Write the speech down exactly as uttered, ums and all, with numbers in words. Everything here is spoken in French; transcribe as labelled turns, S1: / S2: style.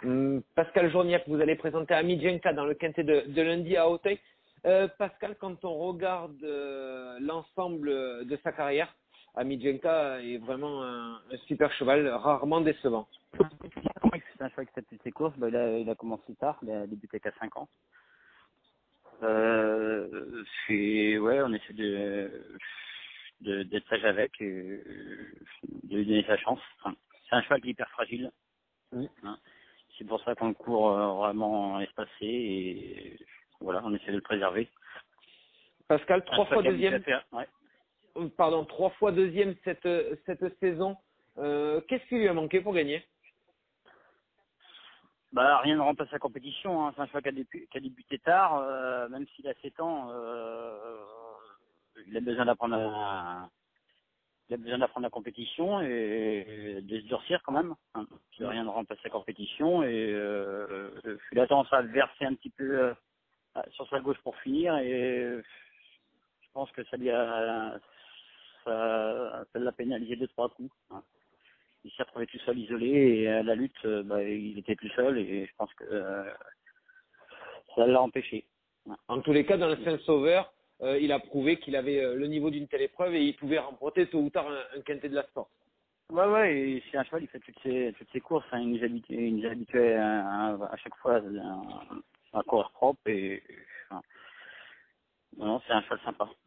S1: Hum, Pascal Journiac, vous allez présenter Amijenka dans le quintet de, de lundi à Auteuil. Euh, Pascal, quand on regarde euh, l'ensemble de sa carrière, Amijenka est vraiment un, un super cheval, rarement décevant.
S2: Comment il fait un choix avec ses courses? Bah, il, a, il a commencé tard, il a débuté qu'à cinq ans. Euh, c'est, ouais, on essaie de, de d'être sage avec, et de lui donner sa chance. Enfin, c'est un cheval qui est hyper fragile.
S1: Mm.
S2: Hein. C'est pour ça qu'on le court euh, vraiment espacé et voilà, on essaie de le préserver.
S1: Pascal,
S2: Un
S1: trois
S2: cheval
S1: fois
S2: qui est habitué à
S1: deuxième,
S2: faire, ouais.
S1: euh, pardon, trois fois deuxième cette cette saison. Euh, Qu'est-ce qui lui a manqué pour gagner?
S2: Bah, rien ne remplace la compétition. Hein. C'est un cheval qui a, débu- qui a débuté tard, euh, même s'il a sept ans, euh, il a besoin d'apprendre à, il a besoin d'apprendre la compétition et de se durcir quand même. Hein. C'est rien ne remplace la compétition et euh, il a tendance à le verser un petit peu euh, sur sa gauche pour finir et je pense que ça lui a, ça, ça l'a pénalisé deux trois coups. Hein. Il s'est retrouvé tout seul isolé et à la lutte, euh, bah, il était tout seul et je pense que euh, ça l'a empêché. Ouais.
S1: En tous les cas, dans le Saint-Sauveur, euh, il a prouvé qu'il avait euh, le niveau d'une telle épreuve et il pouvait remporter tôt ou tard un, un quintet de la Sport.
S2: Ouais, ouais, et c'est un cheval, il fait toutes ses, toutes ses courses, hein, il nous habitue, il nous habituait à, à, à chaque fois à, à courir propre et, enfin, non, c'est un cheval sympa.